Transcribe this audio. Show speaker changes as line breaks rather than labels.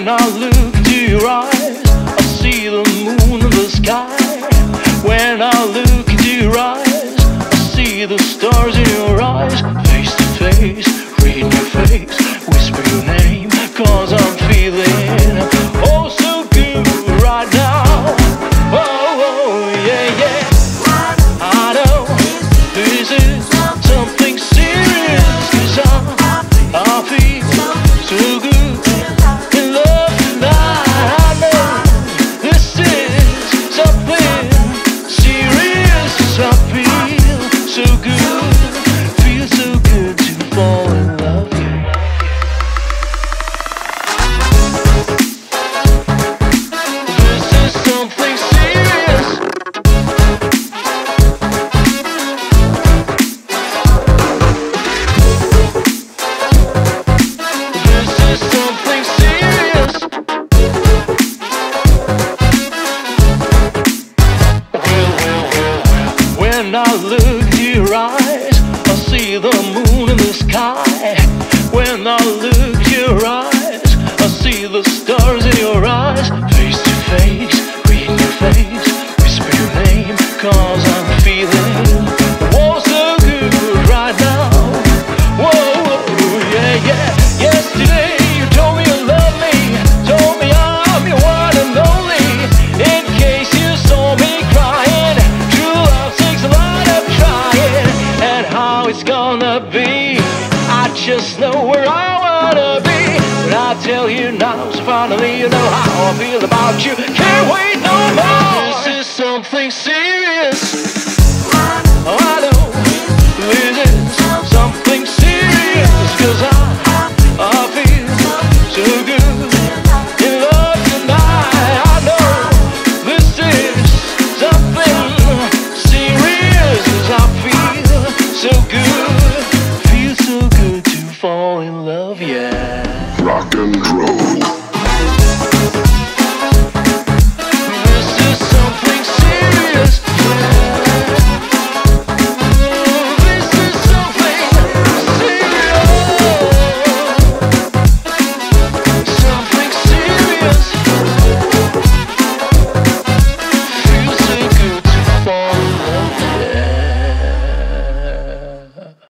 When I look into your eyes, I see the moon in the sky. When I look into your eyes, I see the stars in your eyes. Face to face, read your face, whisper your name, 'cause I'm feeling oh so good right now. Oh, oh yeah, yeah. I know this is something serious, 'cause I feel so good in love tonight. I know this is something serious, 'cause I feel so good, feel so good to fall in love. This is something serious. This is something serious. When I look to your eyes, I see the moon in the sky. When I look to your eyes, I see the stars in your eyes. Face to face, read your face, whisper your name, 'cause I'm feeling oh so good right now. Whoa, whoa, yeah, yeah. Yesterday you told me you love me, told me I'm your one and only. In case you saw me crying, true love takes a lot of trying. And how it's gonna be, I just know where I wanna be. But I tell you now, so finally you know how I feel about you. Can't wait no more. This is something serious. Oh, I know